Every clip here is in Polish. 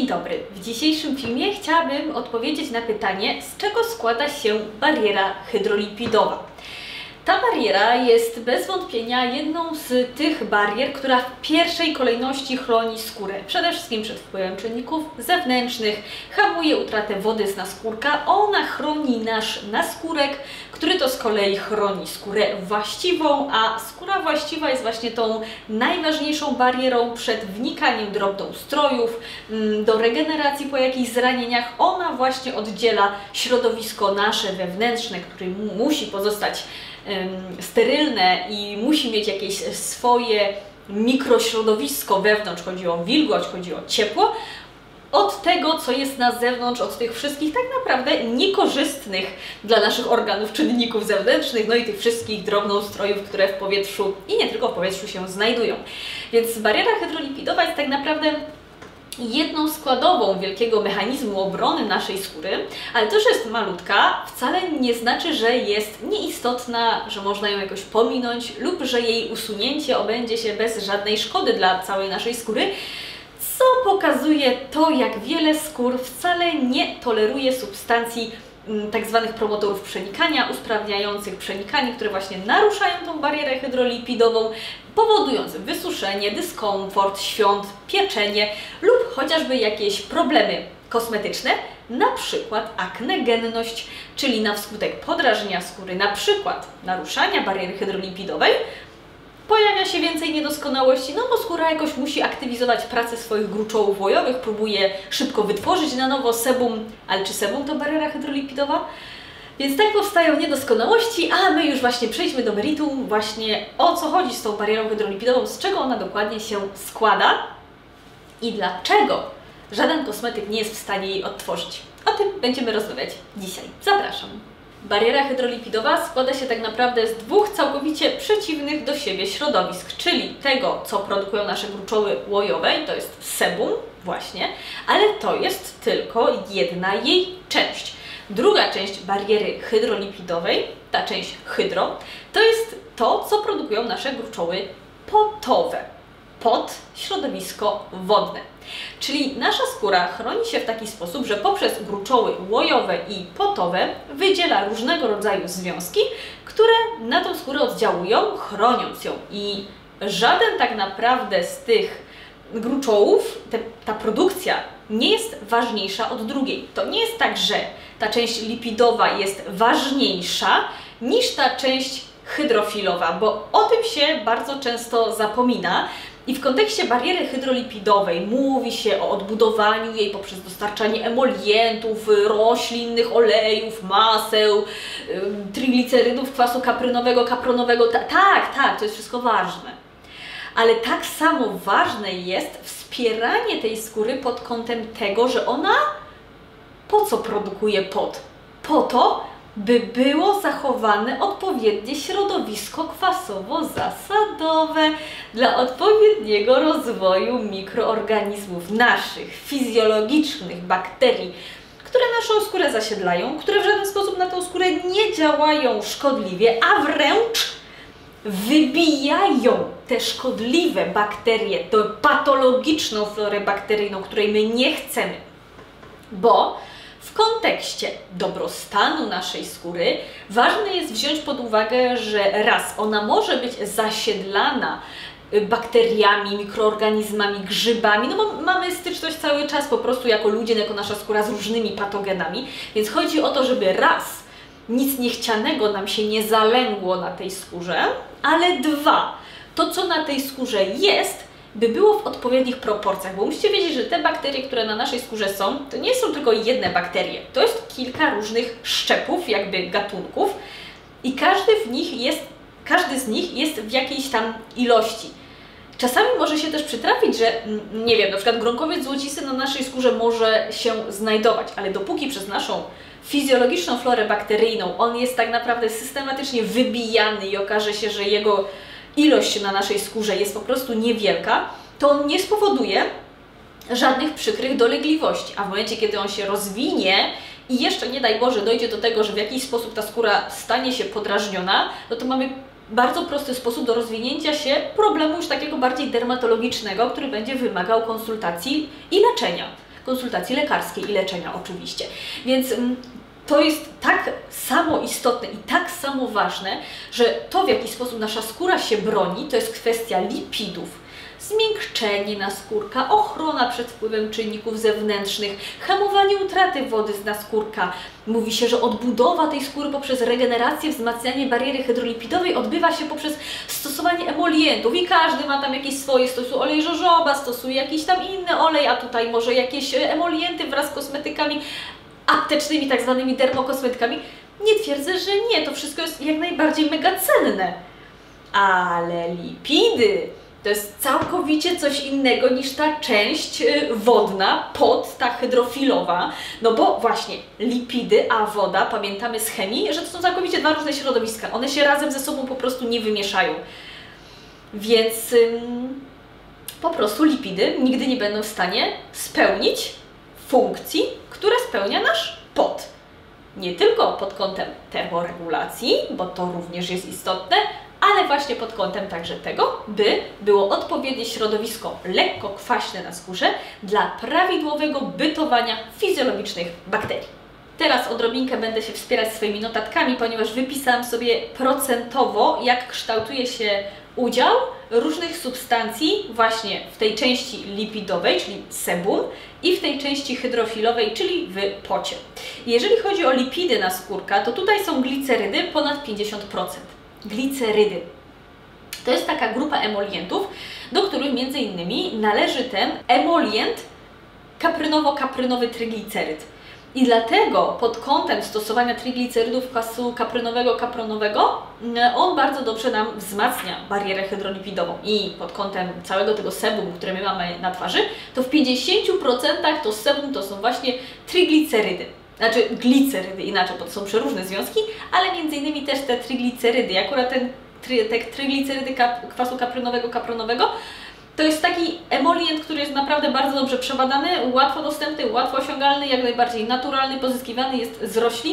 dobry. W dzisiejszym filmie chciałabym odpowiedzieć na pytanie, z czego składa się bariera hydrolipidowa. Ta bariera jest bez wątpienia jedną z tych barier, która w pierwszej kolejności chroni skórę. Przede wszystkim przed wpływem czynników zewnętrznych, hamuje utratę wody z naskórka. Ona chroni nasz naskórek, który to z kolei chroni skórę właściwą, a skóra właściwa jest właśnie tą najważniejszą barierą przed wnikaniem drobnoustrojów, do regeneracji po jakichś zranieniach. Ona właśnie oddziela środowisko nasze wewnętrzne, które musi pozostać sterylne i musi mieć jakieś swoje mikrośrodowisko wewnątrz. Chodzi o wilgoć, chodzi o ciepło, od tego, co jest na zewnątrz, od tych wszystkich tak naprawdę niekorzystnych dla naszych organów czynników zewnętrznych, no i tych wszystkich drobnoustrojów, które w powietrzu i nie tylko w powietrzu się znajdują. Więc bariera hydrolipidowa jest tak naprawdę jedną składową wielkiego mechanizmu obrony naszej skóry, ale to, że jest malutka, wcale nie znaczy, że jest nieistotna, że można ją jakoś pominąć lub że jej usunięcie obędzie się bez żadnej szkody dla całej naszej skóry, co pokazuje to, jak wiele skór wcale nie toleruje substancji tak zwanych promotorów przenikania, usprawniających przenikanie, które właśnie naruszają tą barierę hydrolipidową, powodując wysuszenie, dyskomfort, świąt, pieczenie lub chociażby jakieś problemy kosmetyczne, na przykład aknegenność, czyli na skutek podrażnienia skóry, na przykład naruszania bariery hydrolipidowej, pojawia się więcej niedoskonałości, no bo skóra jakoś musi aktywizować pracę swoich gruczołów łojowych, próbuje szybko wytworzyć na nowo sebum, ale czy sebum to bariera hydrolipidowa? Więc tak powstają niedoskonałości, a my już właśnie przejdźmy do meritum, właśnie o co chodzi z tą barierą hydrolipidową, z czego ona dokładnie się składa i dlaczego żaden kosmetyk nie jest w stanie jej odtworzyć. O tym będziemy rozmawiać dzisiaj. Zapraszam. Bariera hydrolipidowa składa się tak naprawdę z dwóch całkowicie przeciwnych do siebie środowisk, czyli tego, co produkują nasze gruczoły łojowe, i to jest sebum właśnie, ale to jest tylko jedna jej część. Druga część bariery hydrolipidowej, ta część hydro, to jest to, co produkują nasze gruczoły potowe, pod środowisko wodne. Czyli nasza skóra chroni się w taki sposób, że poprzez gruczoły łojowe i potowe wydziela różnego rodzaju związki, które na tą skórę oddziałują, chroniąc ją. I żaden tak naprawdę z tych gruczołów, ta produkcja nie jest ważniejsza od drugiej. To nie jest tak, że ta część lipidowa jest ważniejsza niż ta część hydrofilowa, bo o tym się bardzo często zapomina. I w kontekście bariery hydrolipidowej mówi się o odbudowaniu jej poprzez dostarczanie emolientów, roślinnych olejów, maseł, triglicerydów, kwasu kaprynowego, kapronowego. Tak, to jest wszystko ważne. Ale tak samo ważne jest wspieranie tej skóry pod kątem tego, że ona po co produkuje pot? Po to, by było zachowane odpowiednie środowisko kwasowo-zasadowe dla odpowiedniego rozwoju mikroorganizmów naszych, fizjologicznych bakterii, które naszą skórę zasiedlają, które w żaden sposób na tą skórę nie działają szkodliwie, a wręcz wybijają te szkodliwe bakterie, tę patologiczną florę bakteryjną, której my nie chcemy, bo w kontekście dobrostanu naszej skóry ważne jest wziąć pod uwagę, że raz ona może być zasiedlana bakteriami, mikroorganizmami, grzybami, no bo mamy styczność cały czas po prostu jako ludzie, jako nasza skóra z różnymi patogenami, więc chodzi o to, żeby raz nic niechcianego nam się nie zalęgło na tej skórze, ale dwa, to co na tej skórze jest, by było w odpowiednich proporcjach, bo musicie wiedzieć, że te bakterie, które na naszej skórze są, to nie są tylko jedne bakterie, to jest kilka różnych szczepów, jakby gatunków i każdy z nich jest w jakiejś tam ilości. Czasami może się też przytrafić, że nie wiem, na przykład gronkowiec złocisty na naszej skórze może się znajdować, ale dopóki przez naszą fizjologiczną florę bakteryjną on jest tak naprawdę systematycznie wybijany i okaże się, że jego ilość na naszej skórze jest po prostu niewielka, to on nie spowoduje żadnych przykrych dolegliwości. A w momencie, kiedy on się rozwinie i jeszcze nie daj Boże dojdzie do tego, że w jakiś sposób ta skóra stanie się podrażniona, no to mamy bardzo prosty sposób do rozwinięcia się problemu już takiego bardziej dermatologicznego, który będzie wymagał konsultacji i leczenia. konsultacji lekarskiej i leczenia oczywiście. Więc to jest tak samo istotne i tak samo ważne, że to, w jaki sposób nasza skóra się broni, to jest kwestia lipidów, zmiękczenie naskórka, ochrona przed wpływem czynników zewnętrznych, hamowanie utraty wody z naskórka. Mówi się, że odbudowa tej skóry poprzez regenerację, wzmacnianie bariery hydrolipidowej odbywa się poprzez stosowanie emolientów i każdy ma tam jakieś swoje, stosuje olej jojoba, stosuje jakiś tam inny olej, a tutaj może jakieś emolienty wraz z kosmetykami aptecznymi, tak zwanymi dermokosmetykami. Nie twierdzę, że nie, to wszystko jest jak najbardziej mega cenne, ale lipidy to jest całkowicie coś innego niż ta część wodna, ta hydrofilowa, no bo właśnie lipidy, a woda, pamiętamy z chemii, że to są całkowicie dwa różne środowiska, one się razem ze sobą po prostu nie wymieszają, więc po prostu lipidy nigdy nie będą w stanie spełnić funkcji, które spełnia nasz pot. Nie tylko pod kątem termoregulacji, bo to również jest istotne, ale właśnie pod kątem także tego, by było odpowiednie środowisko lekko kwaśne na skórze dla prawidłowego bytowania fizjologicznych bakterii. Teraz odrobinkę będę się wspierać swoimi notatkami, ponieważ wypisałam sobie procentowo, jak kształtuje się udział różnych substancji właśnie w tej części lipidowej, czyli sebum, i w tej części hydrofilowej, czyli w pocie. Jeżeli chodzi o lipidy naskórka, to tutaj są glicerydy ponad 50%. Glicerydy to jest taka grupa emolientów, do których między innymi należy ten emolient kaprynowo-kaprynowy trygliceryd. I dlatego pod kątem stosowania tryglicerydów kwasu kaprynowo-kapronowego on bardzo dobrze nam wzmacnia barierę hydrolipidową. I pod kątem całego tego sebum, które my mamy na twarzy, to w 50% to sebum to są właśnie tryglicerydy. Znaczy glicerydy, inaczej, bo to są przeróżne związki, ale między innymi też te tryglicerydy. Akurat te tryglicerydy kwasu kaprynowo-kapronowego to jest taki emolient, który jest naprawdę bardzo dobrze przebadany, łatwo dostępny, łatwo osiągalny, jak najbardziej naturalny, pozyskiwany jest z roślin.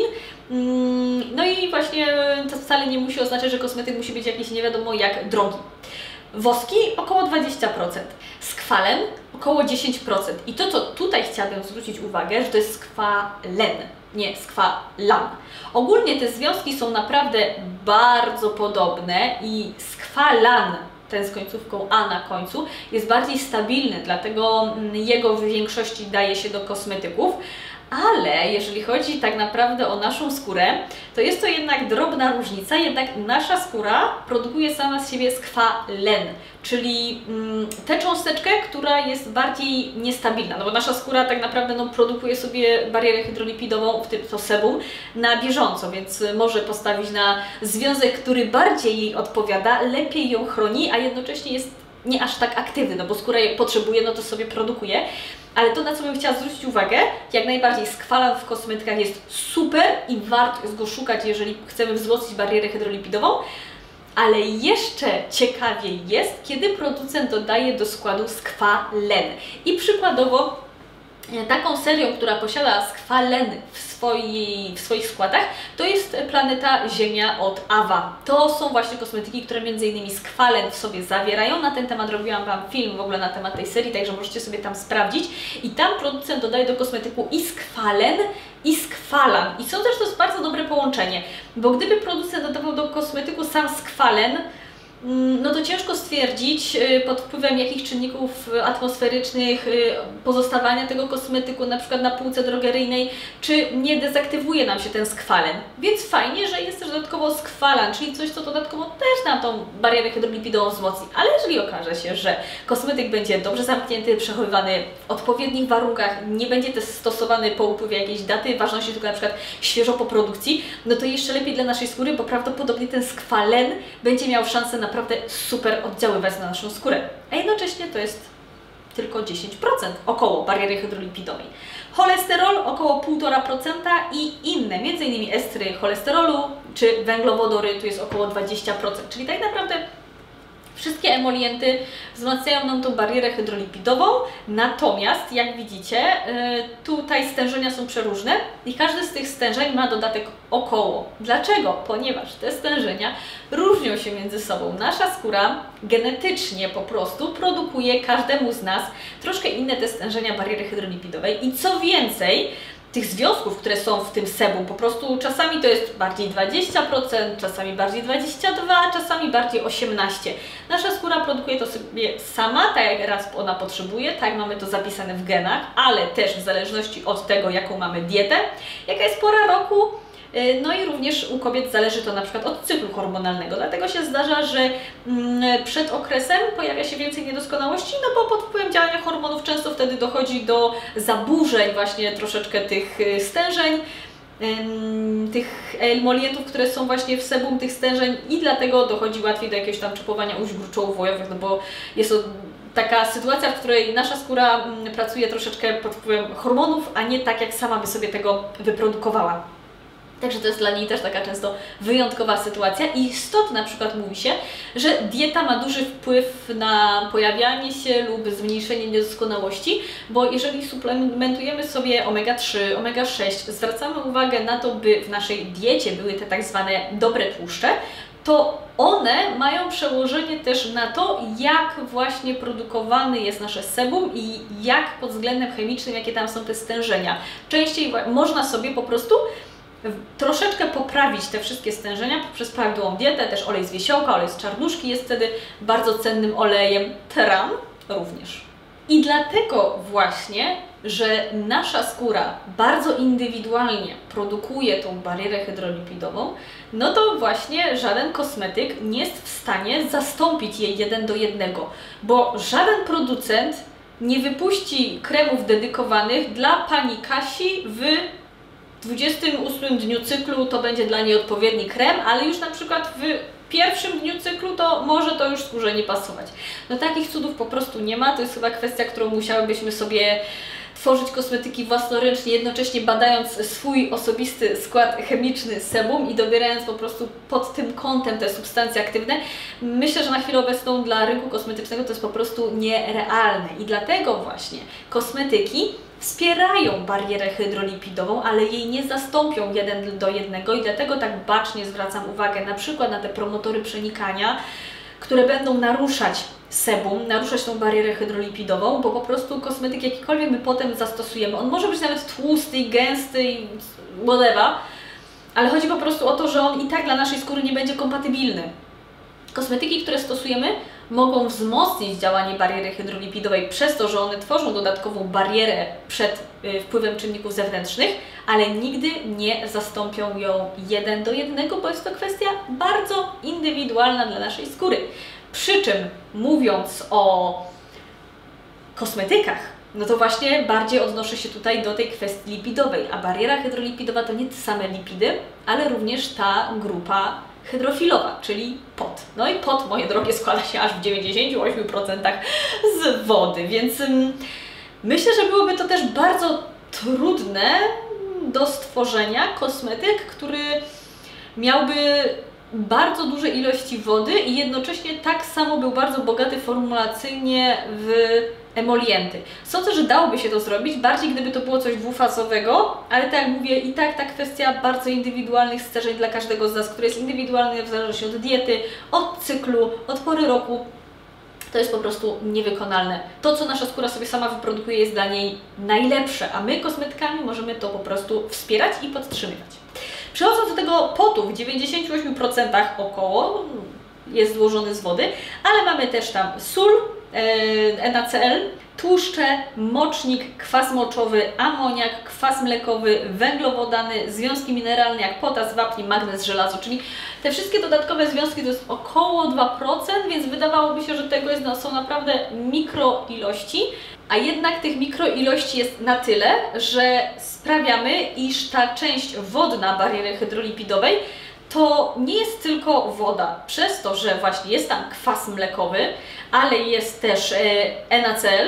No i właśnie to wcale nie musi oznaczać, że kosmetyk musi być jakiś nie wiadomo jak drogi. Woski około 20%, skwalen około 10%. I to, co tutaj chciałabym zwrócić uwagę, że to jest skwalen, nie skwalan. Ogólnie te związki są naprawdę bardzo podobne i skwalan, ten z końcówką A na końcu, jest bardziej stabilny, dlatego jego w większości daje się do kosmetyków. Ale jeżeli chodzi tak naprawdę o naszą skórę, to jest to jednak drobna różnica, jednak nasza skóra produkuje sama z siebie skwalen, czyli tę cząsteczkę, która jest bardziej niestabilna, no bo nasza skóra tak naprawdę produkuje sobie barierę hydrolipidową, w tym to sebum, na bieżąco, więc może postawić na związek, który bardziej jej odpowiada, lepiej ją chroni, a jednocześnie jest nie aż tak aktywny, no bo skóra je potrzebuje, no to sobie produkuje. Ale to, na co bym chciała zwrócić uwagę, jak najbardziej skwalan w kosmetykach jest super i warto jest go szukać, jeżeli chcemy wzmocnić barierę hydrolipidową. Ale jeszcze ciekawiej jest, kiedy producent dodaje do składu skwalen. I przykładowo taką serią, która posiada skwalen w swoich składach, to jest Planeta Ziemia od Ava. To są właśnie kosmetyki, które m.in. skwalen w sobie zawierają. Na ten temat robiłam Wam film w ogóle na temat tej serii, także możecie sobie tam sprawdzić. I tam producent dodaje do kosmetyku i skwalen, i skwalan. I sądzę, że to jest bardzo dobre połączenie, bo gdyby producent dodawał do kosmetyku sam skwalen, no to ciężko stwierdzić pod wpływem jakich czynników atmosferycznych pozostawania tego kosmetyku na przykład na półce drogeryjnej, czy nie dezaktywuje nam się ten skwalen. Więc fajnie, że jest też dodatkowo skwalan, czyli coś, co dodatkowo też nam tą barierę hydrolipidową wzmocni. Ale jeżeli okaże się, że kosmetyk będzie dobrze zamknięty, przechowywany w odpowiednich warunkach, nie będzie też stosowany po upływie jakiejś daty ważności, tylko na przykład świeżo po produkcji, no to jeszcze lepiej dla naszej skóry, bo prawdopodobnie ten skwalen będzie miał szansę naprawdę super oddziaływać na naszą skórę. A jednocześnie to jest tylko 10% około bariery hydrolipidowej. Cholesterol około 1,5% i inne, m.in. estry cholesterolu czy węglowodory, tu jest około 20%, czyli tak naprawdę Wszystkie emolienty wzmacniają nam tą barierę hydrolipidową, natomiast jak widzicie, tutaj stężenia są przeróżne i każdy z tych stężeń ma dodatek około. Dlaczego? Ponieważ te stężenia różnią się między sobą. Nasza skóra genetycznie po prostu produkuje każdemu z nas troszkę inne te stężenia bariery hydrolipidowej i co więcej, tych związków, które są w tym sebum, po prostu czasami to jest bardziej 20%, czasami bardziej 22%, czasami bardziej 18%. Nasza skóra produkuje to sobie sama, tak jak raz ona potrzebuje, tak mamy to zapisane w genach, ale też w zależności od tego, jaką mamy dietę, jaka jest pora roku, no i również u kobiet zależy to na przykład od cyklu hormonalnego. Dlatego się zdarza, że przed okresem pojawia się więcej niedoskonałości, no bo pod wpływem działania hormonów często wtedy dochodzi do zaburzeń właśnie troszeczkę tych stężeń, tych emolientów, które są właśnie w sebum tych stężeń i dlatego dochodzi łatwiej do jakiegoś tam czepowania ujść gruczołowo-wojowych, no bo jest to taka sytuacja, w której nasza skóra pracuje troszeczkę pod wpływem hormonów, a nie tak jak sama by sobie tego wyprodukowała. Także to jest dla niej też taka często wyjątkowa sytuacja i stąd na przykład mówi się, że dieta ma duży wpływ na pojawianie się lub zmniejszenie niedoskonałości, bo jeżeli suplementujemy sobie omega-3, omega-6, zwracamy uwagę na to, by w naszej diecie były te tak zwane dobre tłuszcze, to one mają przełożenie też na to, jak właśnie produkowany jest nasze sebum i jak pod względem chemicznym, jakie tam są te stężenia. Częściej można sobie po prostu troszeczkę poprawić te wszystkie stężenia poprzez prawidłową dietę, też olej z wiesiołka, olej z czarnuszki jest wtedy bardzo cennym olejem, tran również. I dlatego właśnie, że nasza skóra bardzo indywidualnie produkuje tą barierę hydrolipidową, no to właśnie żaden kosmetyk nie jest w stanie zastąpić jej 1 do 1, bo żaden producent nie wypuści kremów dedykowanych dla pani Kasi w 28 dniu cyklu to będzie dla niej odpowiedni krem, ale już na przykład w pierwszym dniu cyklu to może to już skórze nie pasować. No takich cudów po prostu nie ma, to jest chyba kwestia, którą musiałybyśmy sobie tworzyć kosmetyki własnoręcznie, jednocześnie badając swój osobisty skład chemiczny sebum i dobierając po prostu pod tym kątem te substancje aktywne. Myślę, że na chwilę obecną dla rynku kosmetycznego to jest po prostu nierealne i dlatego właśnie kosmetyki wspierają barierę hydrolipidową, ale jej nie zastąpią 1 do 1 i dlatego tak bacznie zwracam uwagę na przykład na te promotory przenikania, które będą naruszać sebum, naruszać tą barierę hydrolipidową, bo po prostu kosmetyk jakikolwiek my potem zastosujemy, on może być nawet tłusty, gęsty, whatever, ale chodzi po prostu o to, że on i tak dla naszej skóry nie będzie kompatybilny. Kosmetyki, które stosujemy, mogą wzmocnić działanie bariery hydrolipidowej przez to, że one tworzą dodatkową barierę przed wpływem czynników zewnętrznych, ale nigdy nie zastąpią ją 1 do 1, bo jest to kwestia bardzo indywidualna dla naszej skóry. Przy czym mówiąc o kosmetykach, no to właśnie bardziej odnoszę się tutaj do tej kwestii lipidowej, a bariera hydrolipidowa to nie te same lipidy, ale również ta grupa hydrofilowa, czyli pot. No i pot, moje drogie, składa się aż w 98% z wody, więc myślę, że byłoby to też bardzo trudne do stworzenia kosmetyk, który miałby bardzo duże ilości wody i jednocześnie tak samo był bardzo bogaty formulacyjnie w emolienty. Sądzę, że dałoby się to zrobić, bardziej gdyby to było coś dwufazowego, ale tak jak mówię, i tak ta kwestia bardzo indywidualnych stężeń dla każdego z nas, który jest indywidualny w zależności od diety, od cyklu, od pory roku, to jest po prostu niewykonalne. To, co nasza skóra sobie sama wyprodukuje, jest dla niej najlepsze, a my kosmetykami możemy to po prostu wspierać i podtrzymywać. Przechodząc do tego potu, w 98% około jest złożony z wody, ale mamy też tam sól, NaCl, tłuszcze, mocznik, kwas moczowy, amoniak, kwas mlekowy, węglowodany, związki mineralne jak potas, wapń, magnez, żelazo, czyli te wszystkie dodatkowe związki to jest około 2%, więc wydawałoby się, że tego są naprawdę mikroilości, a jednak tych mikroilości jest na tyle, że sprawiamy, iż ta część wodna bariery hydrolipidowej to nie jest tylko woda, przez to, że właśnie jest tam kwas mlekowy, ale jest też NaCl,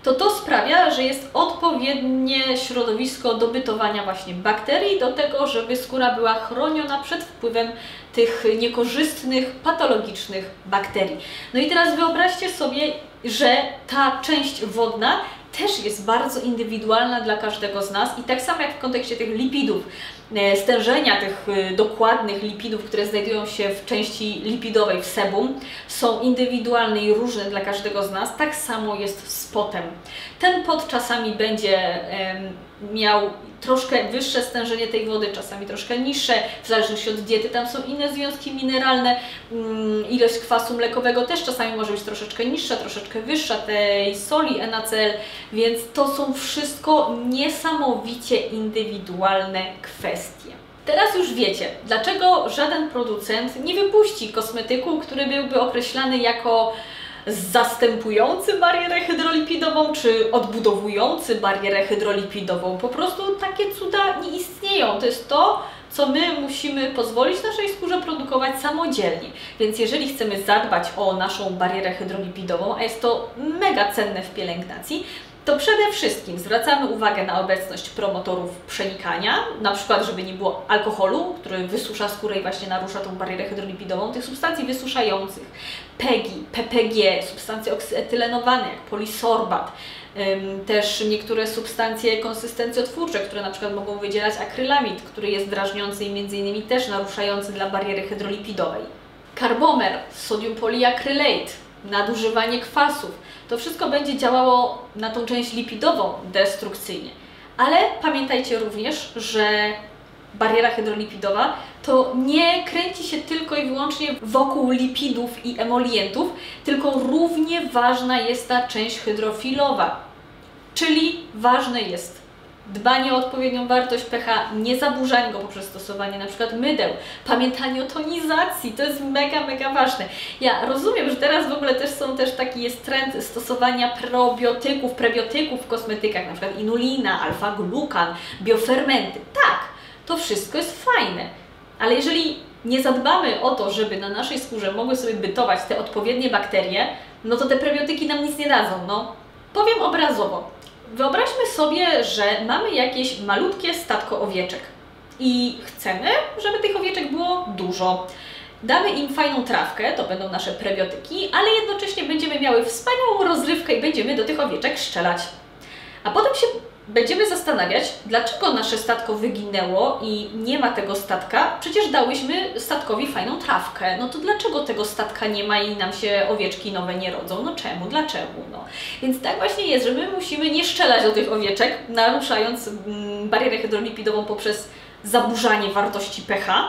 to sprawia, że jest odpowiednie środowisko do bytowania właśnie bakterii, do tego, żeby skóra była chroniona przed wpływem tych niekorzystnych, patologicznych bakterii. No i teraz wyobraźcie sobie, że ta część wodna też jest bardzo indywidualna dla każdego z nas i tak samo jak w kontekście tych lipidów, stężenia tych dokładnych lipidów, które znajdują się w części lipidowej w sebum, są indywidualne i różne dla każdego z nas, tak samo jest z potem. Ten pot czasami będzie miał troszkę wyższe stężenie tej wody, czasami troszkę niższe, w zależności od diety. Tam są inne związki mineralne, ilość kwasu mlekowego też czasami może być troszeczkę niższa, troszeczkę wyższa, tej soli NaCl, więc to są wszystko niesamowicie indywidualne kwestie. Teraz już wiecie, dlaczego żaden producent nie wypuści kosmetyku, który byłby określany jako zastępujący barierę hydrolipidową, czy odbudowujący barierę hydrolipidową. Po prostu takie cuda nie istnieją. To jest to, co my musimy pozwolić naszej skórze produkować samodzielnie. Więc jeżeli chcemy zadbać o naszą barierę hydrolipidową, a jest to mega cenne w pielęgnacji, to przede wszystkim zwracamy uwagę na obecność promotorów przenikania, na przykład, żeby nie było alkoholu, który wysusza skórę i właśnie narusza tą barierę hydrolipidową, tych substancji wysuszających, PEGI, PPG, substancje oksyetylenowane, jak polisorbat, też niektóre substancje konsystencjotwórcze, które na przykład mogą wydzielać akrylamid, który jest drażniący i między innymi też naruszający dla bariery hydrolipidowej. Carbomer, sodium polyacrylate, nadużywanie kwasów. To wszystko będzie działało na tą część lipidową destrukcyjnie. Ale pamiętajcie również, że bariera hydrolipidowa to nie kręci się tylko i wyłącznie wokół lipidów i emolientów, tylko równie ważna jest ta część hydrofilowa. Czyli ważne jest dbanie o odpowiednią wartość pH, nie zaburzanie go poprzez stosowanie na przykład mydeł, pamiętanie o tonizacji, to jest mega ważne. Ja rozumiem, że teraz w ogóle też taki jest trend stosowania probiotyków, prebiotyków w kosmetykach, na przykład inulina, alfa-glukan, biofermenty. Tak, to wszystko jest fajne, ale jeżeli nie zadbamy o to, żeby na naszej skórze mogły sobie bytować te odpowiednie bakterie, no to te prebiotyki nam nic nie dadzą, no. Powiem obrazowo. Wyobraźmy sobie, że mamy jakieś malutkie statko owieczek i chcemy, żeby tych owieczek było dużo. Damy im fajną trawkę, to będą nasze prebiotyki, ale jednocześnie będziemy miały wspaniałą rozrywkę i będziemy do tych owieczek strzelać. A potem się będziemy zastanawiać, dlaczego nasze statko wyginęło i nie ma tego statka. Przecież dałyśmy statkowi fajną trawkę. No to dlaczego tego statka nie ma i nam się owieczki nowe nie rodzą? No czemu? Dlaczego? No. Więc tak właśnie jest, że my musimy nie strzelać do tych owieczek, naruszając barierę hydrolipidową poprzez zaburzanie wartości pH,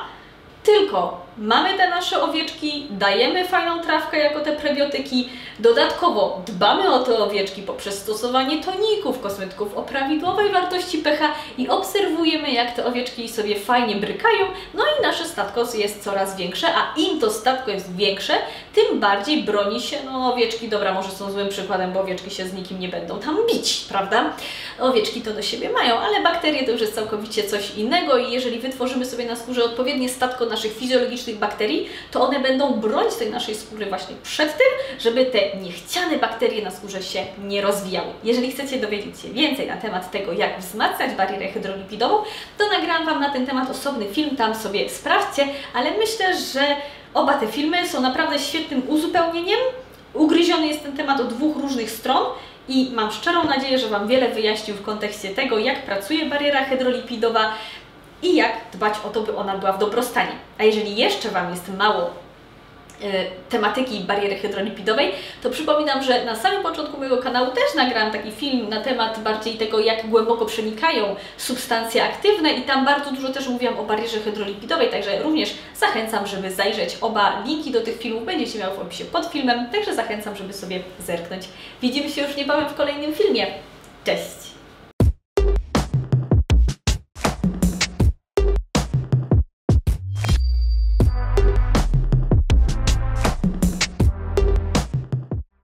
tylko mamy te nasze owieczki, dajemy fajną trawkę jako te prebiotyki, dodatkowo dbamy o te owieczki poprzez stosowanie toników, kosmetyków o prawidłowej wartości pH i obserwujemy, jak te owieczki sobie fajnie brykają, no i nasze statko jest coraz większe, a im to statko jest większe, tym bardziej broni się, no owieczki, dobra, może są złym przykładem, bo owieczki się z nikim nie będą tam bić, prawda? Owieczki to do siebie mają, ale bakterie to już jest całkowicie coś innego i jeżeli wytworzymy sobie na skórze odpowiednie statko naszych fizjologicznych bakterii, to one będą bronić tej naszej skóry właśnie przed tym, żeby te niechciane bakterie na skórze się nie rozwijały. Jeżeli chcecie dowiedzieć się więcej na temat tego, jak wzmacniać barierę hydrolipidową, to nagrałam Wam na ten temat osobny film, tam sobie sprawdźcie, ale myślę, że oba te filmy są naprawdę świetnym uzupełnieniem. Ugryziony jest ten temat od dwóch różnych stron i mam szczerą nadzieję, że Wam wiele wyjaśnił w kontekście tego, jak pracuje bariera hydrolipidowa i jak dbać o to, by ona była w dobrostanie. A jeżeli jeszcze Wam jest mało tematyki bariery hydrolipidowej, to przypominam, że na samym początku mojego kanału też nagrałam taki film na temat bardziej tego, jak głęboko przenikają substancje aktywne i tam bardzo dużo też mówiłam o barierze hydrolipidowej, także również zachęcam, żeby zajrzeć. Oba linki do tych filmów będziecie miały w opisie pod filmem, także zachęcam, żeby sobie zerknąć. Widzimy się już niebawem w kolejnym filmie. Cześć!